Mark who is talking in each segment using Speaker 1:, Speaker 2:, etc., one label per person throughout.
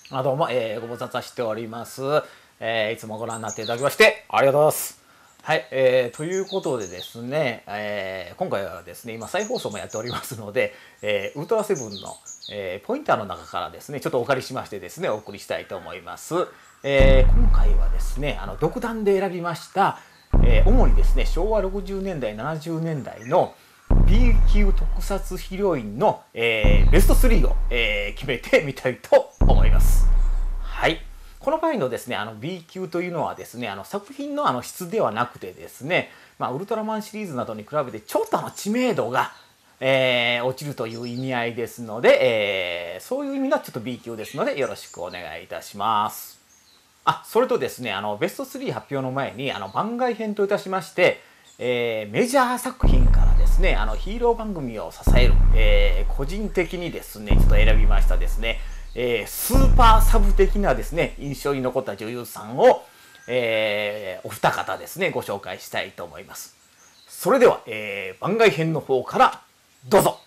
Speaker 1: どうも、ご無沙汰しております。いつもご覧になっていただきまして、ありがとうございます。はい、ということでですね、今回はですね、今再放送もやっておりますので、ウルトラセブンの、ポインターの中からですね、ちょっとお借りしましてですね、お送りしたいと思います。今回はですね、独断で選びました、主にですね、昭和60年代、70年代のB 級特撮ヒロインの、ベスト3を、決めてみたいと思います。はい。この場合のですね、B 級というのはですね、作品の質ではなくてですね、ウルトラマンシリーズなどに比べてちょっと知名度が、落ちるという意味合いですので、そういう意味のちょっと B 級ですので、よろしくお願いいたします。それとですね、ベスト3発表の前に、番外編といたしまして、メジャー作品からですね、ヒーロー番組を支える、個人的にですね、ちょっと選びましたですね、スーパーサブ的なですね、印象に残った女優さんを、お二方ですね、ご紹介したいと思います。それでは、番外編の方からどうぞ。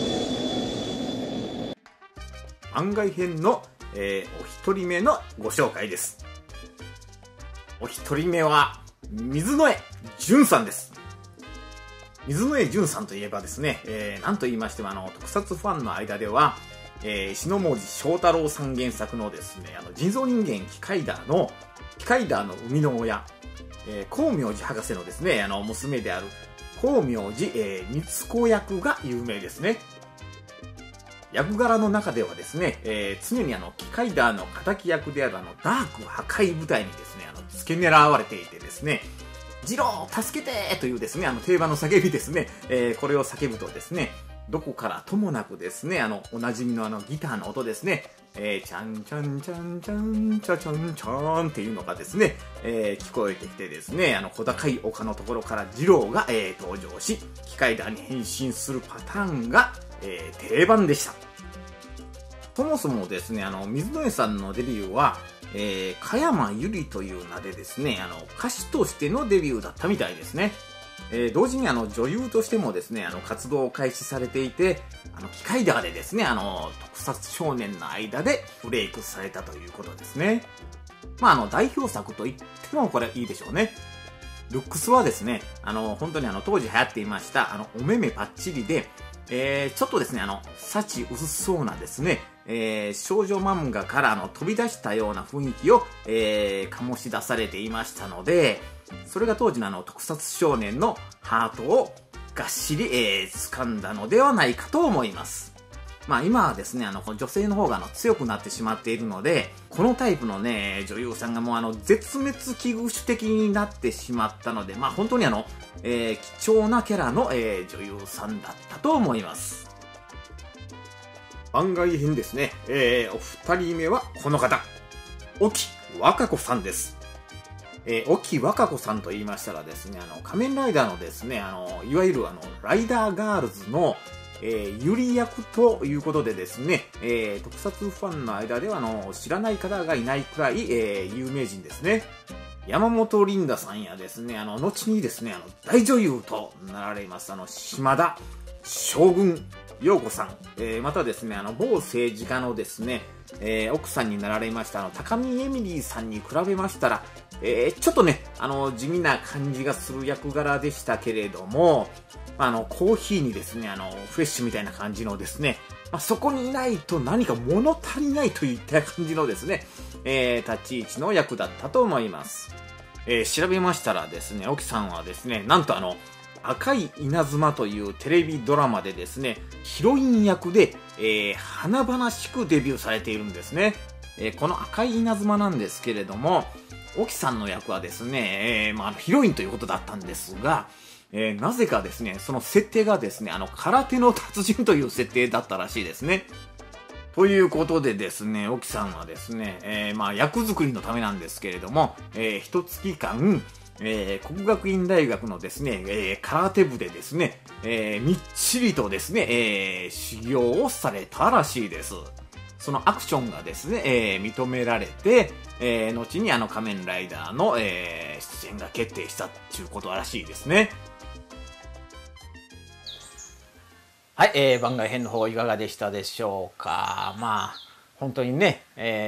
Speaker 1: 番外編の、お一人目のご紹介です。お一人目は水野江潤さんです。水野江潤さんといえばですね、なんと言いましても特撮ファンの間では、篠文字正太郎さん原作のですね、人造人間キカイダーの生みの親、光明寺博士のですね、娘である光明寺、光子役が有名ですね。役柄の中ではですね、常にキカイダーの敵役であるダーク破壊部隊にですね、付け狙われていてですね、ジロー助けてというですね、定番の叫びですね、これを叫ぶとですね、どこからともなくですね、おなじみのギターの音ですね、チャンチャンチャンチャンチャチャンチャンっていうのがですね、聞こえてきてですね、小高い丘のところからジローが、登場し、キカイダーに変身するパターンが、定番でした。そもそもですね、水野江さんのデビューは、加山由里という名でですね、歌手としてのデビューだったみたいですね。同時に女優としてもですね、活動を開始されていて、キカイダーでですね、特撮少年の間でブレイクされたということですね。代表作と言ってもこれいいでしょうね。ルックスはですね、本当に当時流行っていました、お目目パッチリで、ちょっとですね、幸薄そうなですね、少女漫画から飛び出したような雰囲気を、醸し出されていましたので、それが当時の特撮少年のハートをがっしり、掴んだのではないかと思います。今はですね、女性の方が強くなってしまっているので、このタイプのね、女優さんがもう絶滅危惧種的になってしまったので、本当に貴重なキャラの、女優さんだったと思います。番外編ですね、お二人目はこの方、沖和歌子さんです。沖和歌子さんと言いましたらですね、仮面ライダーのですね、いわゆるライダーガールズのゆり役ということでですね、特撮ファンの間では知らない方がいないくらい、有名人ですね。山本リンダさんやですね、後にですね、大女優となられます、島田将軍陽子さん、またですね、某政治家のですね、奥さんになられました高見エミリーさんに比べましたら、ちょっとね、地味な感じがする役柄でしたけれども、コーヒーにですね、フレッシュみたいな感じのですね、そこにいないと何か物足りないといった感じのですね、立ち位置の役だったと思います。調べましたらですね、沖さんはですね、なんと赤い稲妻というテレビドラマでですね、ヒロイン役で、華々しくデビューされているんですね。この赤い稲妻なんですけれども、沖さんの役はですね、ヒロインということだったんですが、なぜかですね、その設定がですね、空手の達人という設定だったらしいですね。ということでですね、沖さんはですね、役作りのためなんですけれども、一月間、国学院大学のですね、空手部でですね、みっちりとですね、修行をされたらしいです。そのアクションがですね、認められて、後に仮面ライダーの、出演が決定したっていうことらしいですね。はい、番外編の方いかがでしたでしょうか。 本当にね、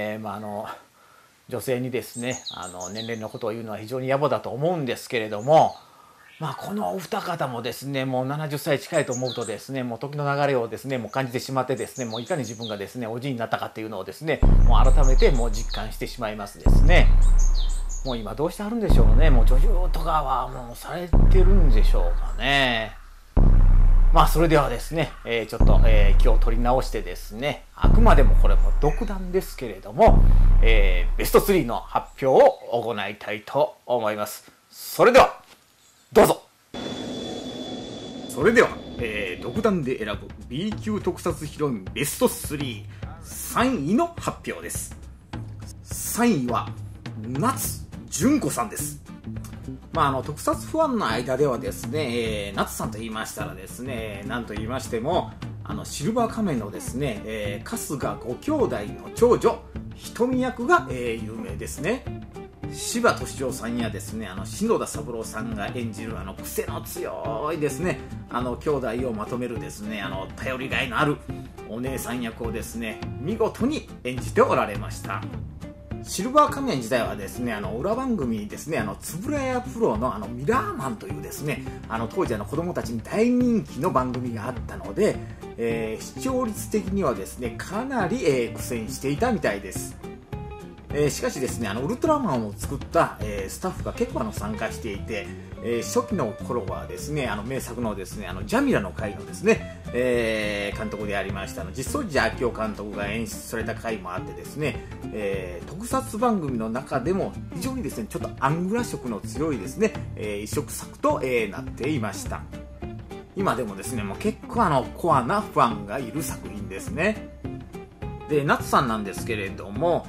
Speaker 1: 女性にですね年齢のことを言うのは非常に野暮だと思うんですけれども、このお二方もですねもう70歳近いと思うとですねもう時の流れをですねもう感じてしまってですねもういかに自分がですねおじいになったかっていうのをですねもう改めてもう実感してしまいますですね。もう今どうしてあるんでしょうね。もう女優とかはもうされてるんでしょうかね。それではですね、ちょっと、気を取り直してですね、あくまでもこれも独断ですけれども、ベスト3の発表を行いたいと思います。それではどうぞ。それでは、独断で選ぶ B 級特撮ヒロインベスト3、3位の発表です。3位は夏純子さんです。特撮ファンの間ではですね、夏さんと言いましたらですね、なんと言いましてもシルバー仮面のですね、春日ご兄弟の長女瞳役が、有名ですね。柴俊夫さんやですね篠田三郎さんが演じる癖の強いですね兄弟をまとめるですね頼りがいのあるお姉さん役をですね見事に演じておられました。シルバー仮面自体はですね裏番組にですねつぶらやプロのミラーマンというですね当時子供たちに大人気の番組があったので、視聴率的にはですねかなり、苦戦していたみたいです。しかしですねウルトラマンを作った、スタッフが結構参加していて、初期の頃はですね名作のですねジャミラの回のですね、監督でありました実相寺昭夫監督が演出された回もあってですね、特撮番組の中でも非常にですねちょっとアングラ色の強いですね、異色作と、なっていました。今でもですねもう結構コアなファンがいる作品ですね。で夏さんなんですけれども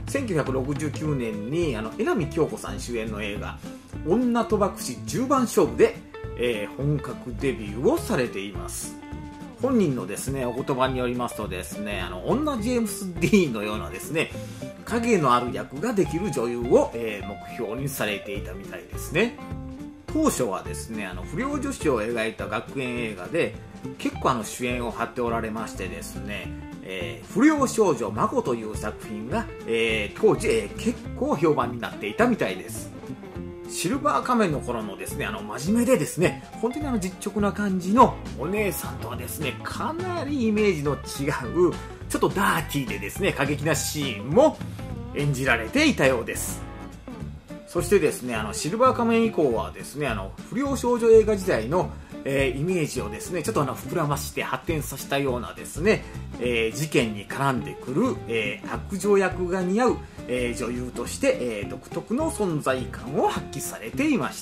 Speaker 1: 1969年に江波京子さん主演の映画「女賭博士10番勝負で」本格デビューをされています。本人のですねお言葉によりますとですね女ジェームス・ディーンのようなですね影のある役ができる女優を、目標にされていたみたいですね。当初はですね不良女子を描いた学園映画で結構主演を張っておられましてですね不良少女孫という作品が、当時、結構評判になっていたみたいです。シルバー仮面の頃のですね真面目でですね本当に実直な感じのお姉さんとはですねかなりイメージの違うちょっとダーティーでですね過激なシーンも演じられていたようです。そしてですねシルバー仮面以降はですね不良少女映画時代のイメージをですねちょっと膨らまして発展させたようなですね、事件に絡んでくる、悪女役が似合う、女優として、独特の存在感を発揮されていました。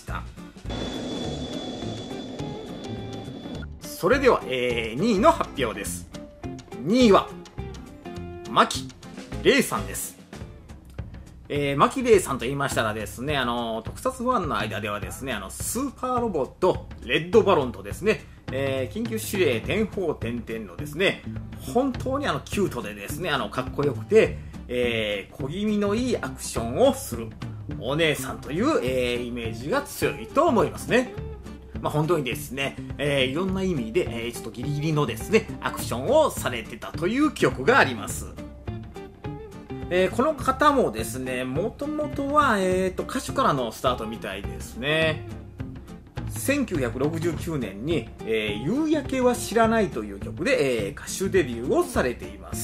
Speaker 1: それでは、2位の発表です。2位は牧玲さんです。牧玲さんと言いましたらですね特撮ファンの間ではですねスーパーロボットレッドバロンとですね、緊急指令天砲点々のですね本当にキュートでですねかっこよくて、小気味のいいアクションをするお姉さんという、イメージが強いと思いますね。本当にですね、いろんな意味で、ちょっとギリギリのですねアクションをされてたという記憶があります。この方もですねもともとは、歌手からのスタートみたいですね。1969年に、夕焼けは知らないという曲で、歌手デビューをされています。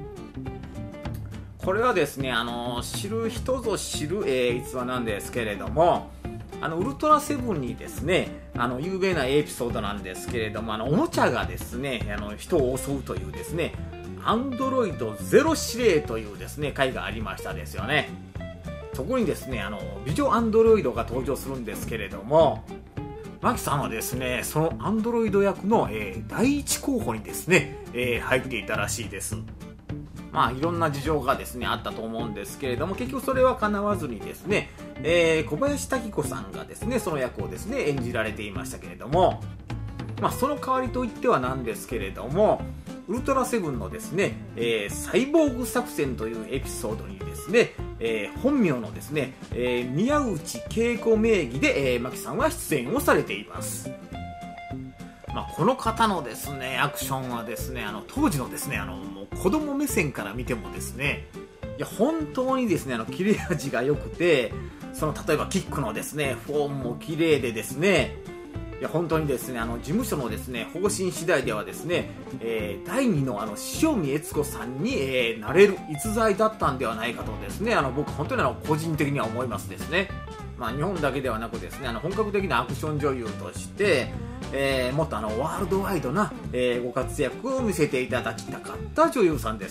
Speaker 1: これはですね知る人ぞ知る、逸話なんですけれどもウルトラセブンにですね有名なエピソードなんですけれどもおもちゃがですね人を襲うというですねアンドロイドゼロ指令というですね回がありましたですよね。そこにですね美女アンドロイドが登場するんですけれどもマキさんはですねそのアンドロイド役の、第一候補にですね、入っていたらしいです。いろんな事情がですねあったと思うんですけれども結局それは叶わずにですね、小林滝子さんがですねその役をですね演じられていましたけれどもその代わりといってはなんですけれどもウルトラセブンのですね、サイボーグ作戦というエピソードにですね、本名のですね、宮内恵子名義で、牧さんは出演をされています。 この方のですね、アクションはですね、当時のですね、もう子供目線から見てもですね、いや、本当にですね、切れ味が良くて、例えばキックのですね、フォームも綺麗でですね、いや、本当にですね、事務所のですね、方針次第ではですね、第2の塩見悦子さんに、なれる逸材だったんではないかとですね、僕本当に個人的には思いますですね。日本だけではなくですね、本格的なアクション女優として、もっとワールドワイドな、ご活躍を見せていただきたかった女優さんです。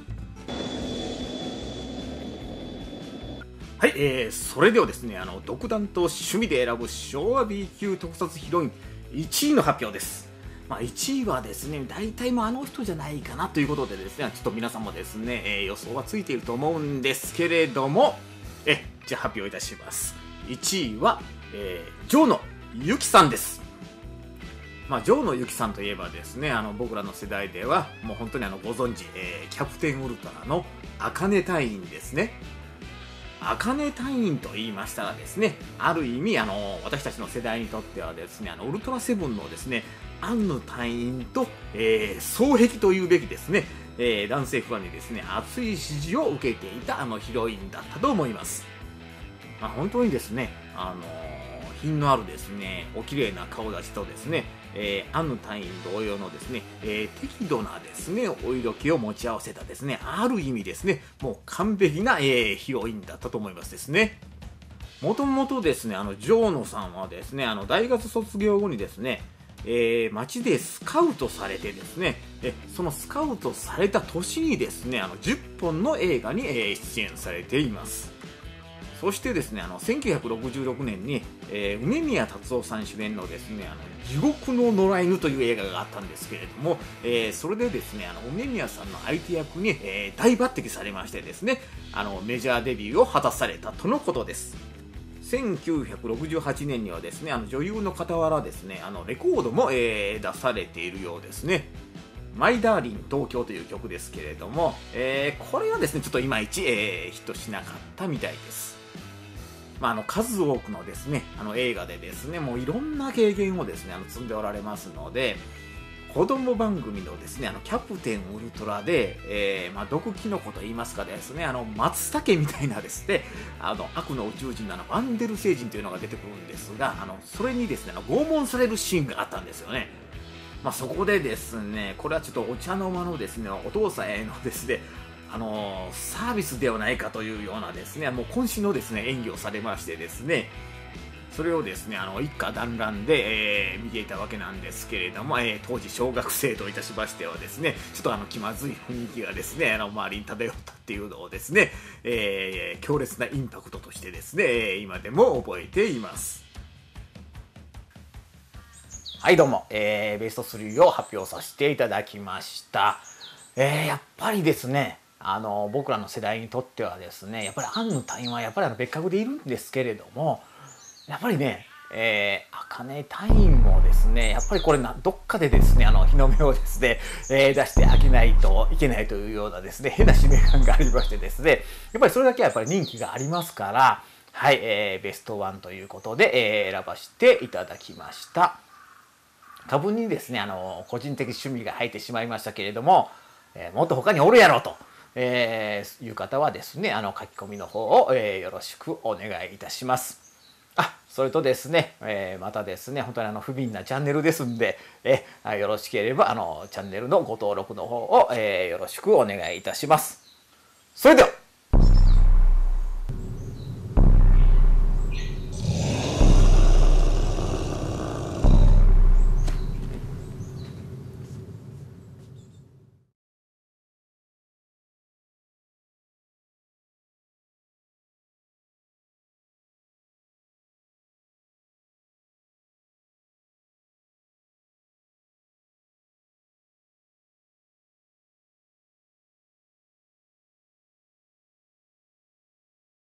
Speaker 1: はい、それではですね、独断と趣味で選ぶ昭和 B 級特撮ヒロイン1位の発表です。1位はですね、大体あの人じゃないかなということでですね、ちょっと皆さんもですね、予想はついていると思うんですけれども、じゃあ発表いたします。1位は、城野由紀さんです。城野由紀さんといえばですね、僕らの世代ではもう本当にご存知、キャプテンウルトラの茜隊員ですね。茜隊員と言いましたらですね、ある意味私たちの世代にとってはですね、ウルトラセブンのですね、アンヌ隊員と、双璧というべきですね、男性ファンにですね、熱い支持を受けていたヒロインだったと思います。本当にですね、品のあるですね、お綺麗な顔立ちとですね、アンヌ隊員同様のですね、適度なですね、お色気を持ち合わせたですね、ある意味ですね、もう完璧な、ヒロインだったと思いますですね。もともとですね、城野さんはですね、大学卒業後にですね、街でスカウトされてですね、そのスカウトされた年にですね、10本の映画に、出演されています。そしてですね、1966年に、梅宮達夫さん主演のですね、地獄の野良犬という映画があったんですけれども、それでですね、梅宮さんの相手役に、大抜擢されましてですね、メジャーデビューを果たされたとのことです。1968年にはですね、女優の傍らですね、レコードも、出されているようですね。マイダーリン東京という曲ですけれども、これはですね、ちょっといまいち、ヒットしなかったみたいです。数多くのですね、映画でですね、もういろんな経験をですね、積んでおられますので、子供番組のですね、キャプテンウルトラで、毒キノコと言いますかですね、松茸みたいなですね、悪の宇宙人のバンデル星人というのが出てくるんですが、それにですね、拷問されるシーンがあったんですよね。そこでですね、これはちょっとお茶の間のですね、お父さんへのですね、サービスではないかというようなですね、もう渾身のですね、演技をされましてですね、それをですね、一家団らんで、見ていたわけなんですけれども、当時小学生といたしましてはですね、ちょっと気まずい雰囲気がですね、周りに漂ったっていうのをですね、強烈なインパクトとしてですね、今でも覚えています。はいどうも、ベスト3を発表させていただきました。やっぱりですね、僕らの世代にとってはですね、やっぱりアンヌ隊員はやっぱり別格でいるんですけれども、やっぱりね、茜隊員もですね、やっぱりこれどっかでですね、日の目をですね、出してあげないといけないというようなですね、変な使命感がありましてですね、やっぱりそれだけはやっぱり人気がありますから、はい、ベストワンということで、選ばせていただきました。多分にですね、個人的趣味が入ってしまいましたけれども、もっと他におるやろと。いう方はですね、書き込みの方を、よろしくお願いいたします。それとですね、またですね、本当に不憫なチャンネルですんで、よろしければチャンネルのご登録の方を、よろしくお願いいたします。それでは。